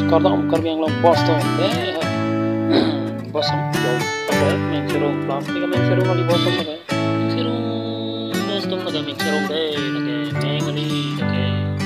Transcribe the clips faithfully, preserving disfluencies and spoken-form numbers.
KARDOM KARBI ANGLONG Boston eh Boston jauh apa main serong plastik main serong kali Boston lagi serong Boston lagi main serong deh lagi main kali lagi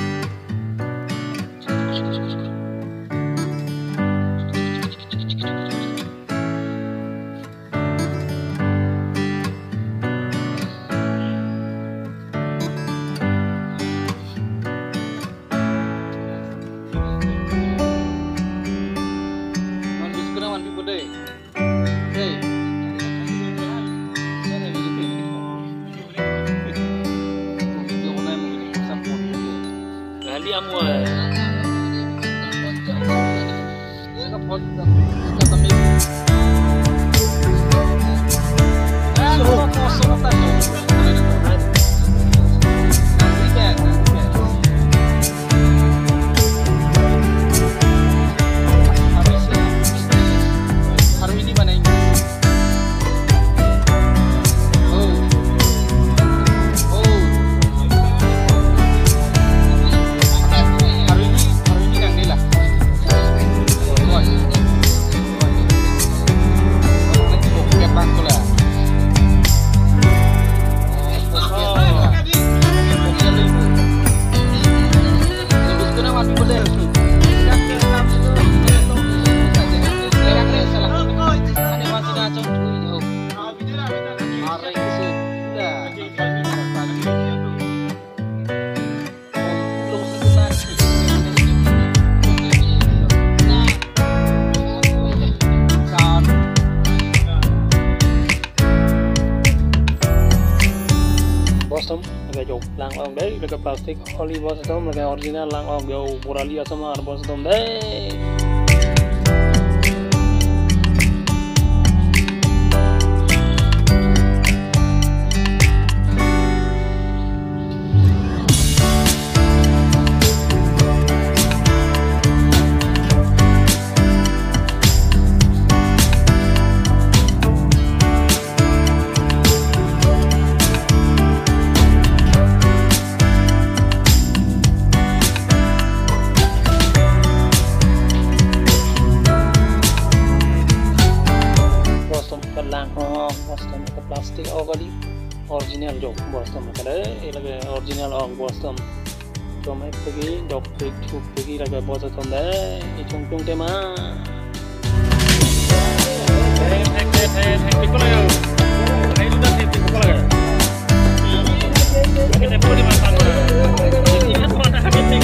Boston agak jauh lang ong deh dekat plastik oli Boston agak original lang ong jauh murali sama Boston deh Boston ke plastik oh kali original jok Boston kada lagi original ong Boston cuma pergi jok pergi pergi lagi Boston deh cung cung tema hey hey hey hey pikul ayo hey lu dah pikul ayo kita boleh makan ini kan mana habis ni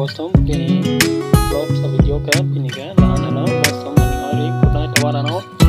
bostom kini vlog sa video ka pinika lahan ano bostom maning ori good night tawaran out